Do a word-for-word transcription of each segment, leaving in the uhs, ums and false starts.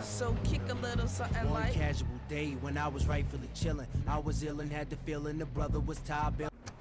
So kick a little something One like. casual day when I was rightfully chillin', I was ill and had the feeling the brother was tired.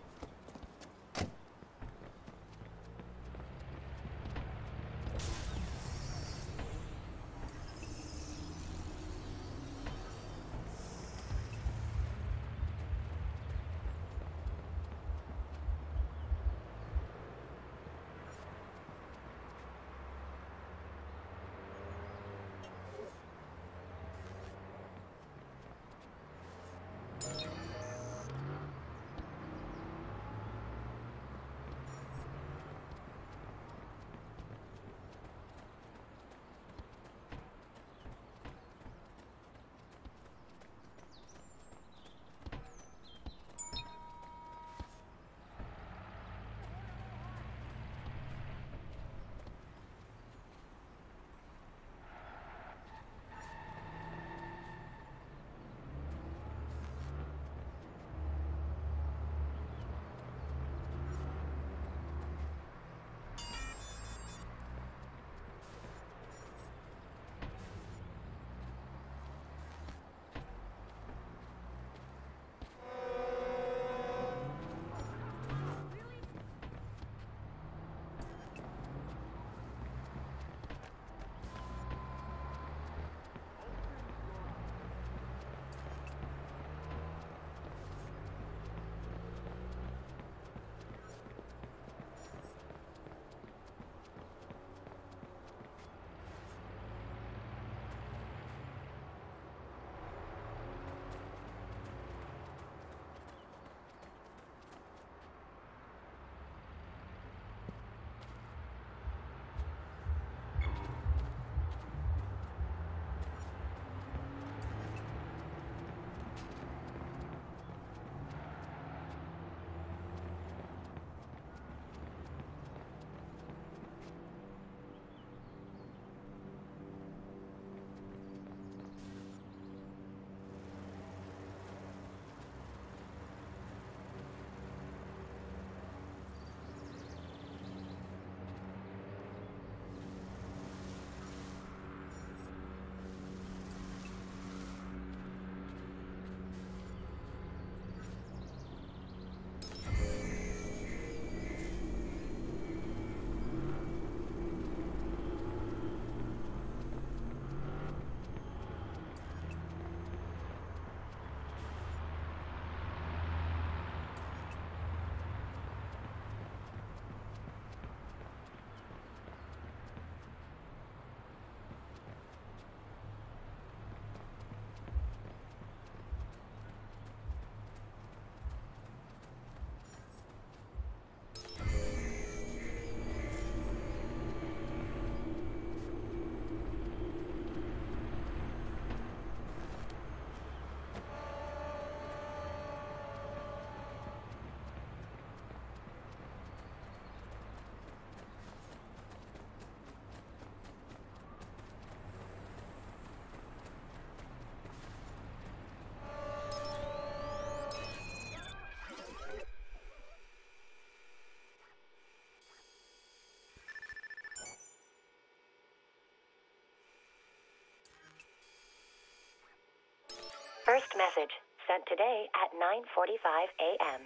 First message sent today at nine forty-five a m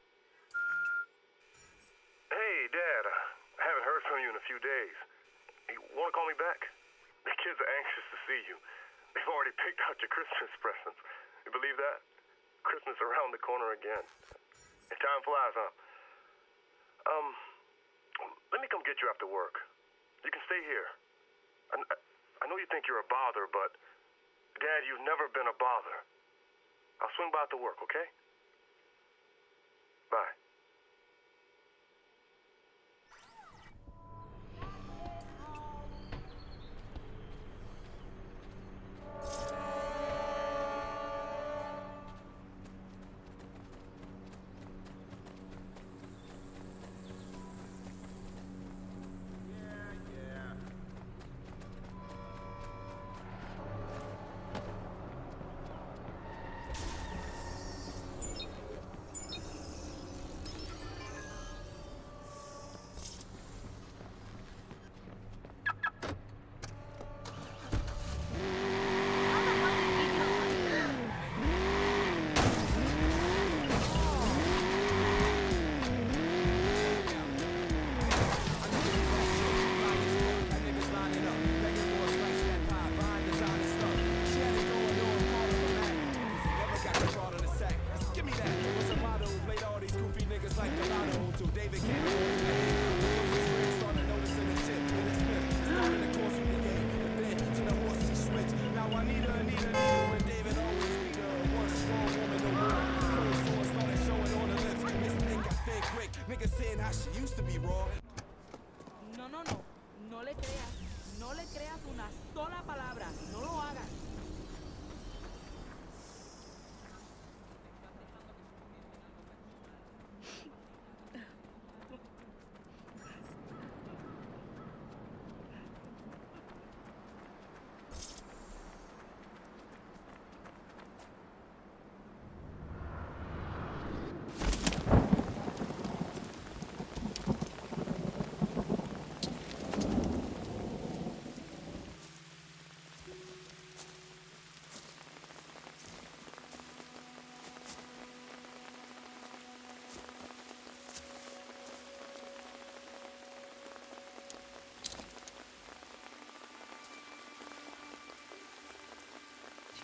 Hey, Dad. I haven't heard from you in a few days. You want to call me back? The kids are anxious to see you. They've already picked out your Christmas presents. You believe that? Christmas around the corner again. And time flies, huh? Um, let me come get you after work. You can stay here. I, I know you think you're a bother, but Dad, you've never been a bother. I'll swing by to work, okay? Bye.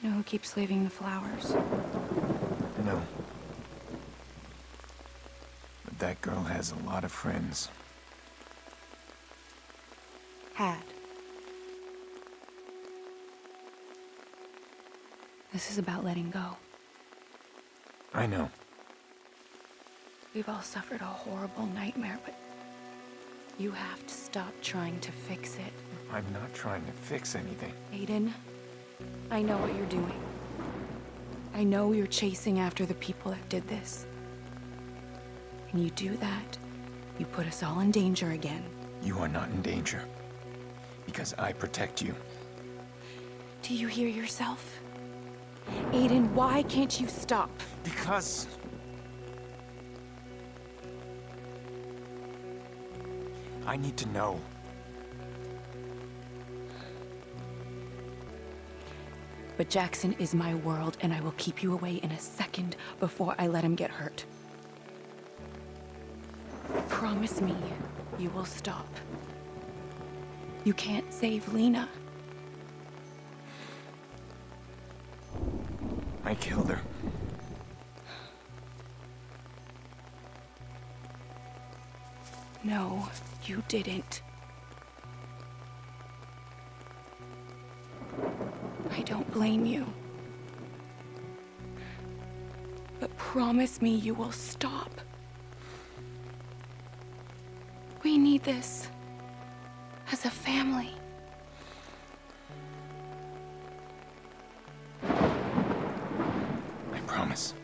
You know who keeps leaving the flowers? No. But that girl has a lot of friends. Had. This is about letting go. I know. We've all suffered a horrible nightmare, but you have to stop trying to fix it. I'm not trying to fix anything. Aiden, I know what you're doing. I know you're chasing after the people that did this. And you do that, you put us all in danger again. You are not in danger. Because I protect you. Do you hear yourself? Aiden, why can't you stop? Because... I need to know. But Jackson is my world, and I will keep you away in a second before I let him get hurt. Promise me you will stop. You can't save Lena. I killed her. No, you didn't. I don't blame you. But promise me you will stop. We need this as a family. I promise.